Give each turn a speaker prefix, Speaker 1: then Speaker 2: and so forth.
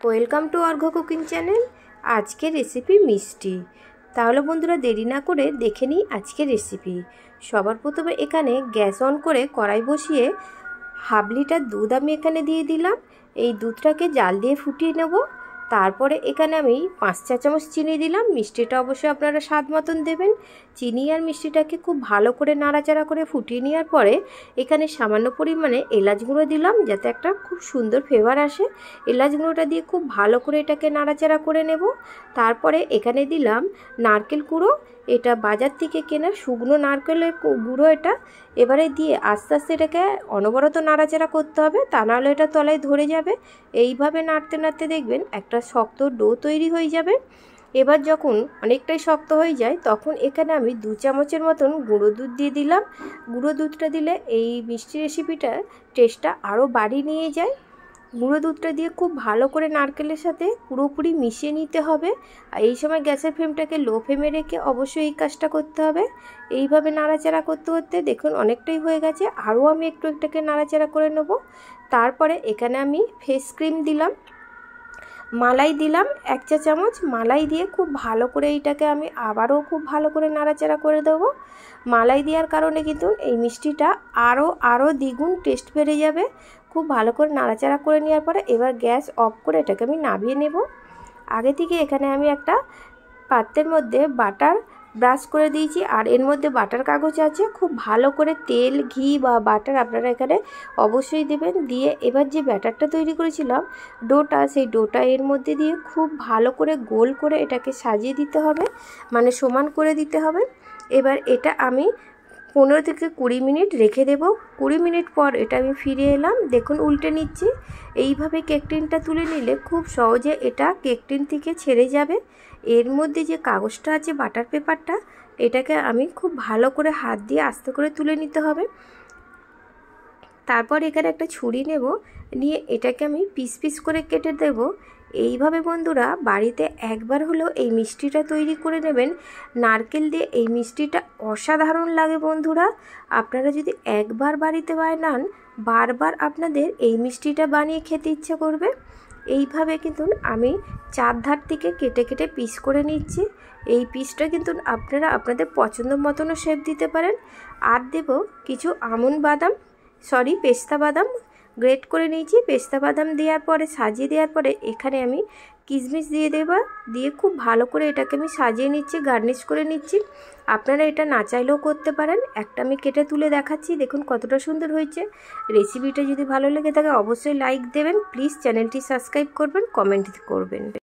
Speaker 1: Welcome to Argha cooking channel. আজকের recipe মিষ্টি। তাহলে বন্ধুরা দেরি না করে দেখে নিই আজকের রেসিপি। সবার প্রথমে এখানে গ্যাস অন করে কড়াই বসিয়ে হাফ লিটার দুধ আমি এখানে দিয়ে দিলাম। এই দুধটাকে জাল দিয়ে ফুটিয়ে নেব। তারপরে এখানে আমি 5 চা চামচ চিনি দিলাম। মিষ্টিটা অবশ্যই আপনারা স্বাদ মতন দেবেন। চিনি আর মিষ্টিটাকে খুব ভালো করে নাড়াচাড়া করে ফুটিয়ে নেওয়ার পরে এখানে সামান্য পরিমাণে এলাচ গুঁড়ো দিলাম, যাতে একটা খুব সুন্দর ফ্লেভার আসে। এলাচ গুঁড়োটা দিয়ে খুব ভালো করে এটাকে নাড়াচাড়া করে নেব। তারপরে এখানে দিলাম নারকেল গুঁড়ো। এটা বাজার থেকে কেনা শুকনো নারকেলের গুঁড়ো এটা। এবারে দিয়ে আস্তে আস্তে এটাকে অনবরত নাড়াচাড়া করতে হবে, তা নাহলে এটা তলায় ধরে যাবে। এইভাবে নাড়তে নাড়তে দেখবেন একটা শক্ত ডো তৈরি হয়ে যাবে। এবার যখন অনেকটাই শক্ত হয়ে যায় তখন এখানে আমি 2 চামচের মতন গুঁড়ো দুধ দিয়ে দিলাম। গুঁড়ো দুধটা দিলে এই মিষ্টি রেসিপিটার টেস্টটা আরও বাড়িয়ে নিয়ে যায়। গুঁড়ো দুধটা দিয়ে খুব ভালো করে নারকেলের সাথে পুরোপুরি মিশিয়ে নিতে হবে। আর এই সময় গ্যাসের ফ্লেমটাকে লো ফ্লেমে রেখে অবশ্যই এই কাজটা করতে হবে। এইভাবে নাড়াচাড়া করতে করতে দেখুন অনেকটাই হয়ে গেছে, আরও আমি একটু একটাকে নাড়াচাড়া করে নেব। তারপরে এখানে আমি ফেস ক্রিম দিলাম, মালাই দিলাম 1 চা চামচ। মালাই দিয়ে খুব ভালো করে এইটাকে আমি আবারও খুব ভালো করে নাড়াচাড়া করে দেবো। মালাই দেওয়ার কারণে কিন্তু এই মিষ্টিটা আরও দ্বিগুণ টেস্ট বেড়ে যাবে। খুব ভালো করে নাড়াচাড়া করে নেওয়ার পরে এবার গ্যাস অফ করে এটাকে আমি নামিয়ে নেব। আগে থেকে এখানে আমি একটা পাত্রের মধ্যে বাটার ব্রাশ করে দিয়েছি, আর এর মধ্যে বাটার কাগজ আছে। খুব ভালো করে তেল, ঘি বা বাটার আপনারা এখানে অবশ্যই দেবেন। দিয়ে এবার যে ব্যাটারটা তৈরি করেছিলাম ডোটা, সেই ডোটা এর মধ্যে দিয়ে খুব ভালো করে গোল করে এটাকে সাজিয়ে দিতে হবে, মানে সমান করে দিতে হবে। এবার এটা আমি 15 থেকে 20 মিনিট রেখে দেব। 20 মিনিট পর এটা আমি ফিরে এলাম। দেখুন উল্টে নিচ্ছি। এইভাবে কেক টিনটা তুলে নিলে খুব সহজে এটা কেক টিন থেকে ছেড়ে যাবে। এর মধ্যে যে কাগজটা আছে বাটার পেপারটা, এটাকে আমি খুব ভালো করে হাত দিয়ে আস্তে করে তুলে নিতে হবে। তারপর এখানে একটা ছুরি নেব, নিয়ে এটাকে আমি পিস পিস করে কেটে দেব। এইভাবে বন্ধুরা বাড়িতে একবার হলেও এই মিষ্টিটা তৈরি করে নেবেন। নারকেল দিয়ে এই মিষ্টিটা অসাধারণ লাগে বন্ধুরা। আপনারা যদি একবার বাড়িতে বানান, বারবার আপনাদের এই মিষ্টিটা বানিয়ে খেতে ইচ্ছে করবে। এইভাবে কিন্তু আমি 4 ধার থেকে কেটে কেটে পিস করে নিচ্ছি। এই পিসটা কিন্তু আপনারা আপনাদের পছন্দ মতনও শেপ দিতে পারেন। আর দেব কিছু পেস্তা বাদাম গ্রেট করে নিয়েছি। পেস্তা বাদাম দেওয়ার পরে সাজিয়ে দেওয়ার পরে এখানে আমি কিশমিশ দিয়ে দেবো। দিয়ে খুব ভালো করে এটাকে আমি সাজিয়ে নিচ্ছি, গার্নিশ করে নিচ্ছি। আপনারা এটা না চাইলেও করতে পারেন। একটা আমি কেটে তুলে দেখাচ্ছি, দেখুন কতটা সুন্দর হয়েছে। রেসিপিটা যদি ভালো লেগে থাকে অবশ্যই লাইক দেবেন। প্লিজ চ্যানেলটি সাবস্ক্রাইব করবেন, কমেন্ট করবেন।